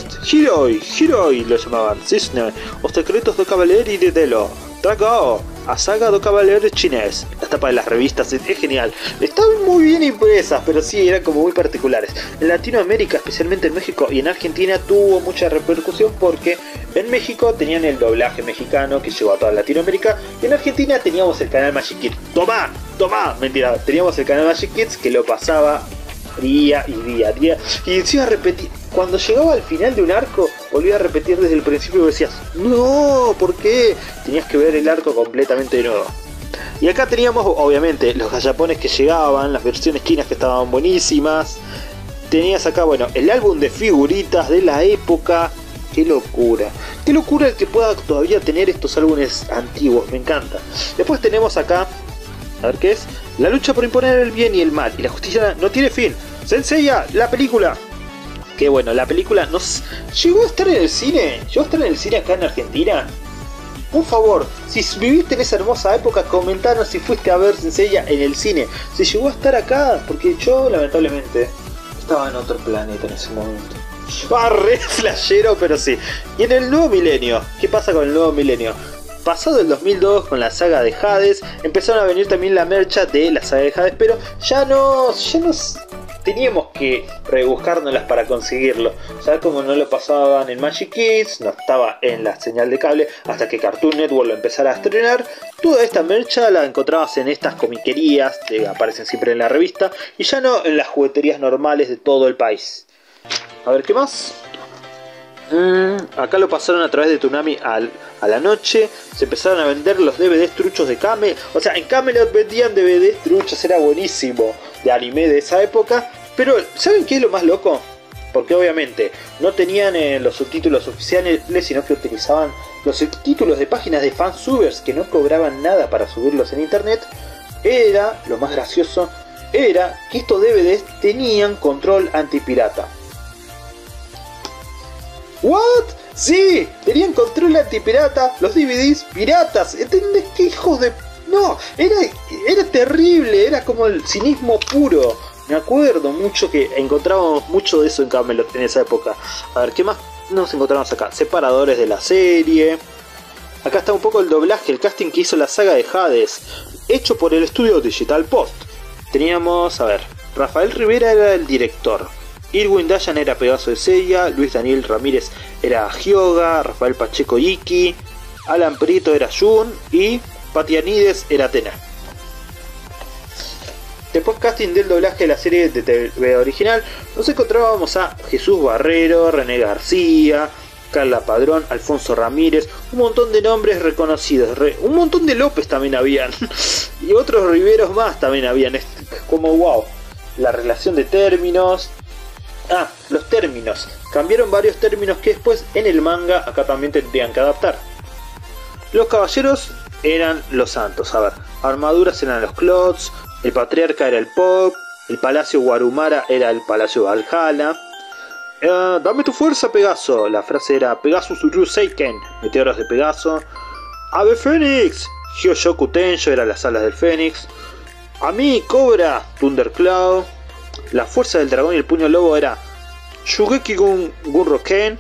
Speaker 1: Hiroi lo llamaban. Cisne, Os secretos do Cavalieri de Delo. Dragao, a saga do Cavalieri chinés. La tapa de las revistas es genial. Están muy bien impresas, pero sí, eran como muy particulares. En Latinoamérica, especialmente en México y en Argentina, tuvo mucha repercusión porque en México tenían el doblaje mexicano que llegó a toda Latinoamérica. Y en Argentina teníamos el canal Magic Kids. ¡Toma! Mentira, teníamos el canal Magic Kids que lo pasaba día y día. Y encima repetir. Cuando llegaba al final de un arco, volvía a repetir desde el principio y decías, no, ¿por qué? Tenías que ver el arco completamente de nuevo. Y acá teníamos, obviamente, los gallapones que llegaban, las versiones chinas que estaban buenísimas. Tenías acá, bueno, el álbum de figuritas de la época. ¡Qué locura! ¡Qué locura el que pueda todavía tener estos álbumes antiguos! Me encanta. Después tenemos acá, a ver qué es, la lucha por imponer el bien y el mal. Y la justicia no tiene fin. Senseiya, la película. Que bueno, la película nos llegó a estar en el cine. ¿Llegó a estar en el cine acá en Argentina? Por favor, si viviste en esa hermosa época, comentanos si fuiste a ver Senseiya en el cine. Si llegó a estar acá, porque yo lamentablemente estaba en otro planeta en ese momento. Re flashero, pero sí. Y en el nuevo milenio, ¿qué pasa con el nuevo milenio? Pasado el 2002 con la saga de Hades, empezaron a venir también la mercha de la saga de Hades, pero ya no teníamos que rebuscárnoslas para conseguirlo. Ya como no lo pasaban en Magic Kids, no estaba en la señal de cable, hasta que Cartoon Network lo empezara a estrenar, toda esta mercha la encontrabas en estas comiquerías que aparecen siempre en la revista, y ya no en las jugueterías normales de todo el país. A ver, ¿qué más? Acá lo pasaron a través de Toonami a la noche. Se empezaron a vender los DVDs truchos de Camelot. O sea, en Camelot vendían DVDs truchos, era buenísimo, de anime de esa época. Pero, ¿saben qué es lo más loco? Porque obviamente no tenían los subtítulos oficiales, sino que utilizaban los subtítulos de páginas de fansubers que no cobraban nada para subirlos en internet. Era, lo más gracioso, era que estos DVDs tenían control antipirata. ¿What? Sí, tenían control antipirata, los DVDs piratas. ¿Entendés qué hijos de...? No, era terrible, era como el cinismo puro. Me acuerdo mucho que encontrábamos mucho de eso en Camelot en esa época. A ver, ¿qué más nos encontramos acá? Separadores de la serie. Acá está un poco el doblaje, el casting que hizo la saga de Hades, hecho por el estudio Digital Post. Teníamos, a ver, Rafael Rivera era el director. Irwin Dayan era Pegaso de Seiya, Luis Daniel Ramírez era Hyoga, Rafael Pacheco Iki, Alan Prieto era Jun y Patianides era Atena. Después casting del doblaje de la serie de TV original, nos encontrábamos a Jesús Barrero, René García, Carla Padrón, Alfonso Ramírez, un montón de nombres reconocidos, un montón de López también habían, y otros Riveros más también habían, como wow, la relación de términos. Los términos. Cambiaron varios términos que después en el manga acá también tendrían que adaptar. Los caballeros eran los santos, a ver. Armaduras eran los Clots, el patriarca era el Pop, el palacio Guarumara era el palacio Valhalla. Dame tu fuerza, Pegaso. La frase era Pegasus Ryuseiken, meteoros de Pegaso. Ave Fénix, Hyoshoku Tensho era las alas del Fénix. Ami Cobra, Thundercloud. La fuerza del dragón y el puño lobo era Shugeki Gunroken.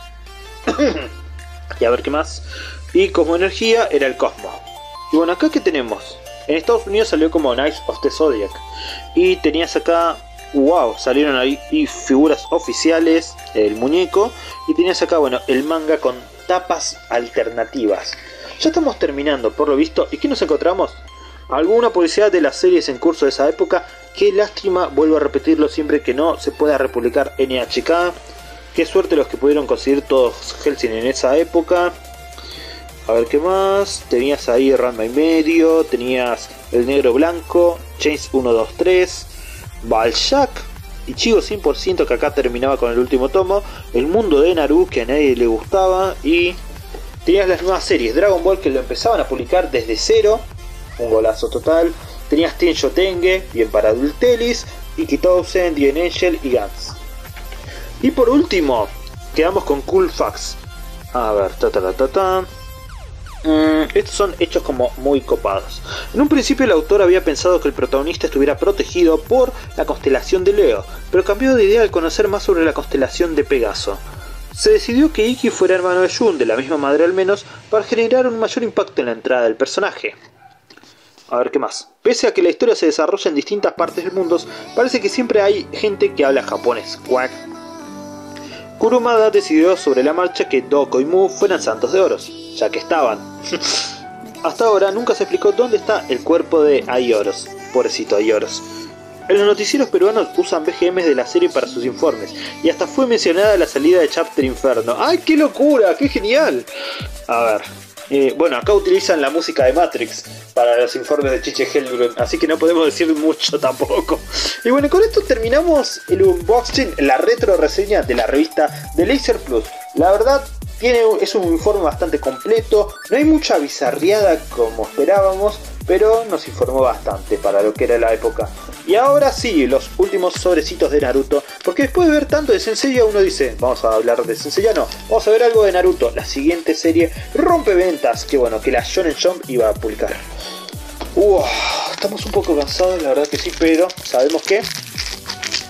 Speaker 1: Y a ver qué más. Y como energía era el Cosmo. Y bueno, acá que tenemos. En Estados Unidos salió como Knights of the Zodiac. Y tenías acá, wow, salieron ahí figuras oficiales, el muñeco. Y tenías acá, bueno, el manga con tapas alternativas. Ya estamos terminando, por lo visto. ¿Y qué nos encontramos? Alguna publicidad de las series en curso de esa época. Qué lástima, vuelvo a repetirlo siempre, que no se pueda republicar NHK. Qué suerte los que pudieron conseguir todos Hellsing en esa época. A ver qué más. Tenías ahí Ranma y medio. Tenías El Negro Blanco. Chains 1, 2, 3. Balzac. Ichigo 100%, que acá terminaba con el último tomo. El mundo de Naru, que a nadie le gustaba. Y tenías las nuevas series. Dragon Ball, que lo empezaban a publicar desde cero. Un golazo total. Tenías Tenjo Tenge, bien para Adultelis, Ikitousen, Dien Angel y Gantz. Y por último, quedamos con Cool Facts. A ver, estos son hechos como muy copados. En un principio el autor había pensado que el protagonista estuviera protegido por la constelación de Leo, pero cambió de idea al conocer más sobre la constelación de Pegaso. Se decidió que Iki fuera hermano de Jun, de la misma madre al menos, para generar un mayor impacto en la entrada del personaje. A ver qué más. Pese a que la historia se desarrolla en distintas partes del mundo, parece que siempre hay gente que habla japonés. Quack. Kurumada decidió sobre la marcha que Doko y Mu fueran santos de Oros, ya que estaban. Hasta ahora nunca se explicó dónde está el cuerpo de Aioros. Pobrecito Aioros. En los noticieros peruanos usan BGMs de la serie para sus informes, y hasta fue mencionada la salida de Chapter Inferno. ¡Ay, qué locura! ¡Qué genial! A ver. Bueno, acá utilizan la música de Matrix para los informes de Chiche Hellbrun, así que no podemos decir mucho tampoco. Y bueno, con esto terminamos el unboxing, la retro reseña de la revista de Laser Plus. La verdad, es un informe bastante completo, no hay mucha bizarriada como esperábamos, pero nos informó bastante para lo que era la época. Y ahora sí, los últimos sobrecitos de Naruto, porque después de ver tanto de Senseiya uno dice, vamos a hablar de Senseiya, no, vamos a ver algo de Naruto, la siguiente serie rompeventas, que bueno, que la Shonen Jump iba a publicar. Estamos un poco cansados, la verdad que sí, pero sabemos que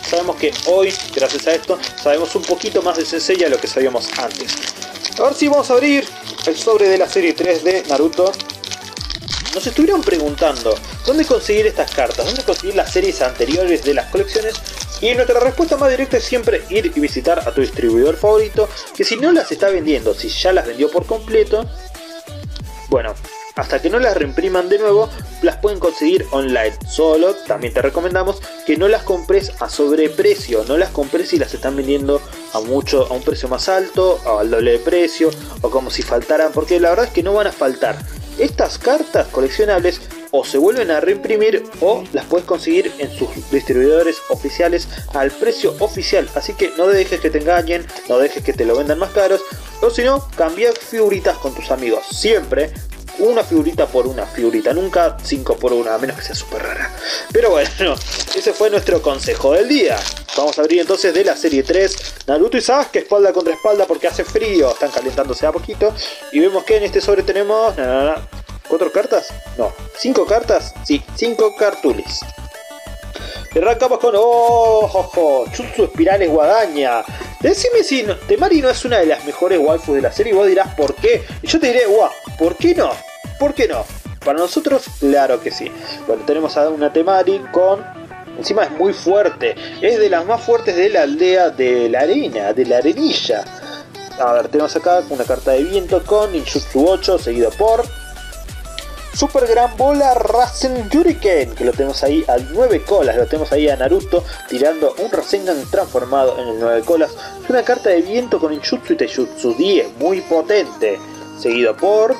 Speaker 1: sabemos que hoy, gracias a esto, sabemos un poquito más de Senseiya de lo que sabíamos antes. A ver si vamos a abrir el sobre de la serie 3 de Naruto. Nos estuvieron preguntando dónde conseguir estas cartas, dónde conseguir las series anteriores de las colecciones. Y nuestra respuesta más directa es siempre ir y visitar a tu distribuidor favorito, que si no las está vendiendo, si ya las vendió por completo, bueno, hasta que no las reimpriman de nuevo, las pueden conseguir online. Solo también te recomendamos que no las compres a sobreprecio, no las compres si las están vendiendo a un precio más alto, o al doble de precio, o como si faltaran, porque la verdad es que no van a faltar. Estas cartas coleccionables o se vuelven a reimprimir o las puedes conseguir en sus distribuidores oficiales al precio oficial, así que no dejes que te engañen, no dejes que te lo vendan más caros, o si no, cambia figuritas con tus amigos, siempre una figurita por una figurita, nunca 5 por 1, a menos que sea súper rara. Pero bueno, ese fue nuestro consejo del día. Vamos a abrir entonces de la serie 3 Naruto y Sasuke espalda contra espalda porque hace frío, están calentándose a poquito. Y vemos que en este sobre tenemos ¿4 cartas? No, 5 cartas, sí, 5 cartulis. Y arrancamos con Jutsu Espirales Guadaña. Decime si Temari no es una de las mejores waifus de la serie y vos dirás ¿por qué? Y yo te diré, ¿por qué no? ¿Por qué no? Para nosotros, claro que sí. Bueno, tenemos a una Temari con... Encima es muy fuerte. Es de las más fuertes de la aldea de la arena, de la arenilla. A ver, tenemos acá una carta de viento con Ninjutsu 8, seguido por... Super Gran Bola Rasen Yuriken, que lo tenemos ahí al 9 colas, lo tenemos ahí a Naruto tirando un Rasengan transformado en el 9 colas. Es una carta de viento con Ninjutsu y Taijutsu 10, muy potente. Seguido por...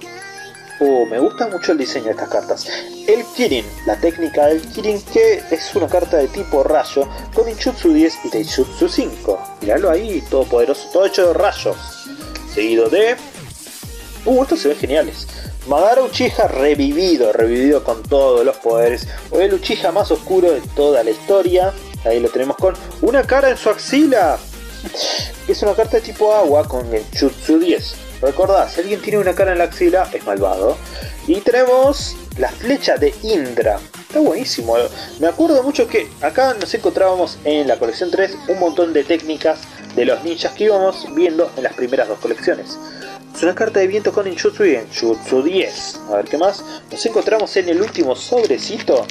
Speaker 1: me gusta mucho el diseño de estas cartas. El Kirin, la técnica del Kirin, que es una carta de tipo rayo con Ninjutsu 10 y Taijutsu 5. Miralo ahí, todo poderoso, todo hecho de rayos. Seguido de... estos se ven geniales. Madara Uchiha revivido con todos los poderes. El Uchiha más oscuro de toda la historia. Ahí lo tenemos con una cara en su axila. Es una carta de tipo agua con Genjutsu 10. Recordad, si alguien tiene una cara en la axila, es malvado. Y tenemos la flecha de Indra. Está buenísimo. Me acuerdo mucho que acá nos encontrábamos en la colección 3 un montón de técnicas de los ninjas que íbamos viendo en las primeras 2 colecciones. Es una carta de viento con Ninjutsu y Genjutsu 10. A ver qué más. Nos encontramos en el último sobrecito.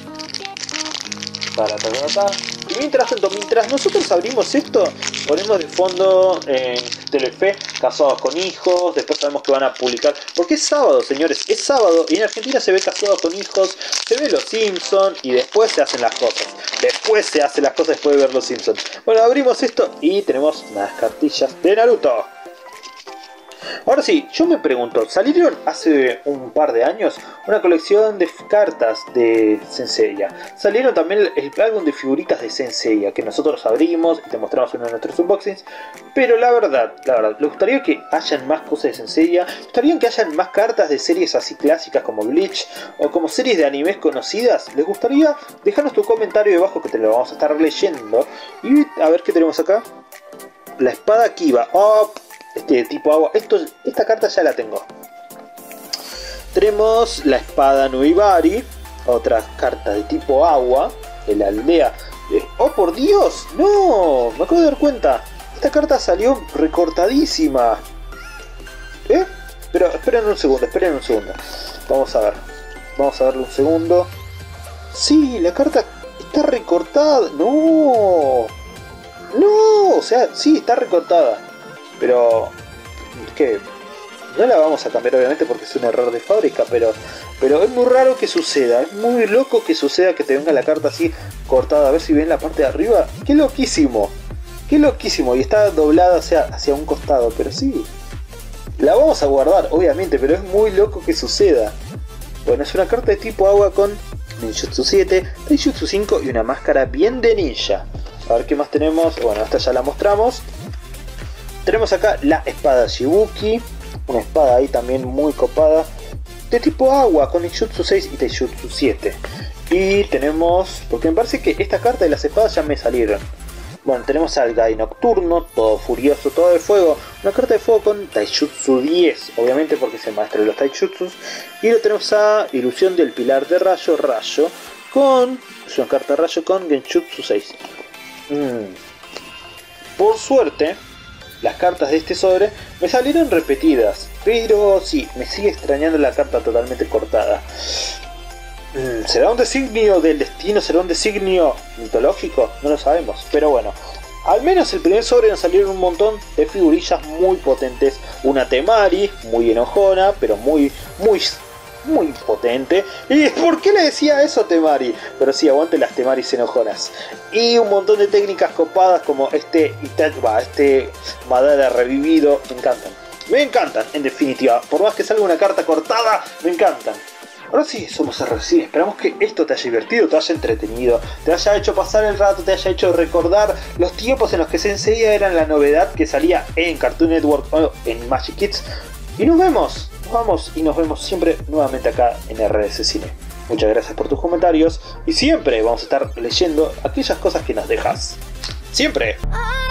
Speaker 1: Y mientras tanto, mientras nosotros abrimos esto, ponemos de fondo Telefe, Casados con Hijos. Después sabemos que van a publicar, porque es sábado, señores, es sábado. Y en Argentina se ve Casados con Hijos, se ve Los Simpsons y después se hacen las cosas. Después de ver Los Simpsons. Bueno, abrimos esto y tenemos unas cartillas de Naruto. Ahora sí, yo me pregunto, salieron hace un par de años una colección de cartas de Senseiya. Salieron también el álbum de figuritas de Senseiya que nosotros abrimos y te mostramos uno de nuestros unboxings. Pero la verdad, ¿les gustaría que hayan más cosas de Senseiya? ¿Les gustaría que hayan más cartas de series así clásicas como Bleach o como series de animes conocidas? ¿Les gustaría? Déjanos tu comentario debajo que te lo vamos a estar leyendo. Y a ver qué tenemos acá. La espada Kiba. Este tipo agua. Esta carta ya la tengo. Tenemos la espada Nuibari. Otra carta de tipo agua. De la aldea. ¡Oh, por Dios! ¡No! Me acabo de dar cuenta. Esta carta salió recortadísima. Pero esperen un segundo. Vamos a ver. Vamos a darle un segundo. Sí, la carta está recortada. ¡No! ¡No! O sea, sí, está recortada. Pero es que no la vamos a cambiar obviamente porque es un error de fábrica, pero es muy raro que suceda, es muy loco que suceda que te venga la carta así cortada. A ver si ven la parte de arriba, qué loquísimo, y está doblada hacia un costado, pero sí, la vamos a guardar obviamente, pero es muy loco que suceda. Bueno, es una carta de tipo agua con Ninjutsu 7, Taijutsu 5 y una máscara bien de ninja. A ver qué más tenemos. Bueno, esta ya la mostramos. Tenemos acá la espada Shibuki, una espada ahí también muy copada, de tipo agua con Ninjutsu 6 y Taijutsu 7. Y tenemos, porque me parece que esta carta de las espadas ya me salieron. Bueno, tenemos al Gai Nocturno, todo furioso, todo de fuego, una carta de fuego con Taijutsu 10, obviamente porque es el maestro de los Taijutsus. Y lo tenemos a Ilusión del Pilar de Rayo, es una carta de rayo con Genjutsu 6. Por suerte, las cartas de este sobre me salieron repetidas, pero sí, me sigue extrañando la carta totalmente cortada. ¿Será un designio del destino? ¿Será un designio mitológico? No lo sabemos, pero bueno. Al menos el primer sobre nos salieron un montón de figurillas muy potentes. Una Temari, muy enojona, pero muy potente. ¿Y por qué le decía eso a Temari? Pero sí, aguante las Temaris enojonas. Y un montón de técnicas copadas como este Madara revivido. Me encantan. Me encantan, en definitiva. Por más que salga una carta cortada, me encantan. Ahora sí, somos RC. Esperamos que esto te haya divertido, te haya entretenido, te haya hecho pasar el rato, te haya hecho recordar los tiempos en los que Sensei eran la novedad que salía en Cartoon Network o en Magic Kids. Y nos vemos siempre nuevamente acá en RS Cine. Muchas gracias por tus comentarios y siempre vamos a estar leyendo aquellas cosas que nos dejas. ¡Siempre!